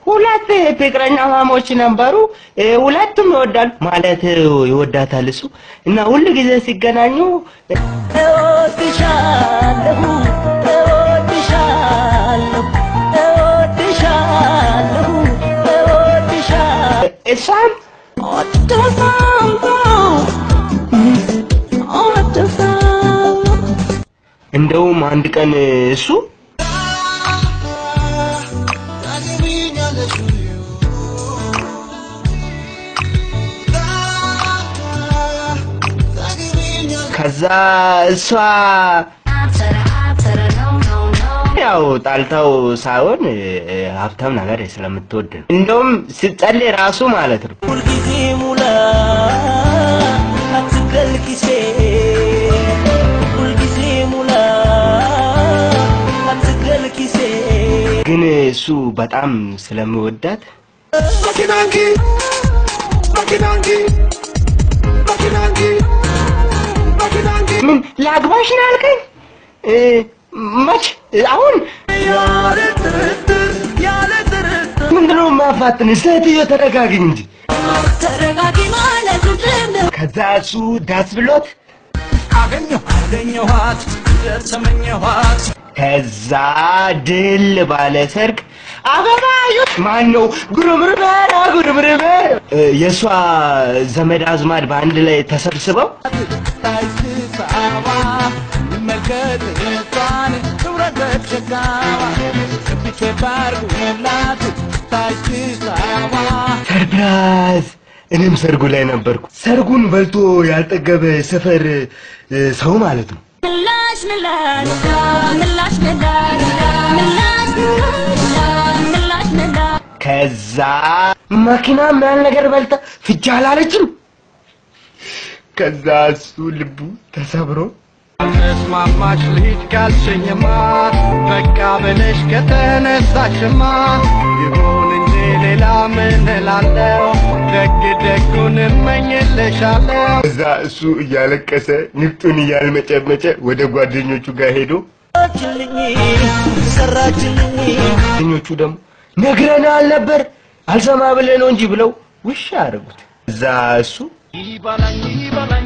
ሁለት ፍቅረኛ ማሞች ነበሩ ሁለቱም ይወዳሉ ማለት ይወዳታል እሱ እና ሁሉ ጊዜ ሲገናኙ እወድሻለሁ እሷም እንደውም አንድ ቀን እሱ ከዛ እሷ ያው ጣልታው ሳይሆን ሀብታም ነገር ስለምትወድ እንደውም ሲጸልይ ራሱ ማለት ነው ሁልጊዜ ሙላ አትገልኪሴ ሁልጊዜ ሙላ አትገልኪሴ ግን እሱ በጣም ስለሚወዳት ማኪናንኪ ምን ላግባሽ ነው ያልከኝ መች አሁን ያለ ጥርጥር ምንድነው ማፋጥን ሴትዮ ተረጋጊ እንጂ ተረጋጊ ማለት ነው ከዛ እሱ ዳስ ብሎት አገኘኋት ተመኘኋት ከዛ ድል ባለ ሰርግ አበባዩ ማነው ጉርምርመ የሷ ዘመድ አዝማድ በአንድ ላይ ተሰብስበው ሰርፕራይዝ እኔም ሰርጉ ላይ ነበርኩ ሰርጉን በልቶ ያልጠገበ ሰፈር ሰው ማለት ነው ከዛ መኪና ምን ነገር በልታ ፍጃል አለችም ከዛ እሱ ልቡ ተሰብሮ ተስማማሽ ልሂድ ካልሽኝማ በቃ በለሽ ከተነሳሽማ ይሁን እንጂ ሌላ ምን እላለሁ ደጉን እመኝልሻለሁ ከዛ እሱ እያለቀሰ ንፍጡን እያልመጨመጨ ወደ ጓደኞቹ ጋር ሄዶ ሰራችልኝ ጓደኞቹ ደግሞ ነግረናል ነበር አልሰማ ብለህ ነው እንጂ ብለው ውሻ አረጉት እዛ እሱ ይባላኝ